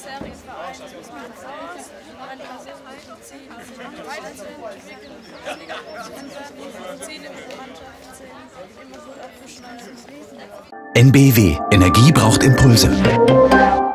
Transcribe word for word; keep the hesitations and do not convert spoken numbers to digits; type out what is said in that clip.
bisherigen Verein macht aus, an die Gesundheit ziehen, weiterhin entwickeln, Ziele mit der Mannschaft sind immer gut abgeschlossen. N B W. Energie braucht Impulse.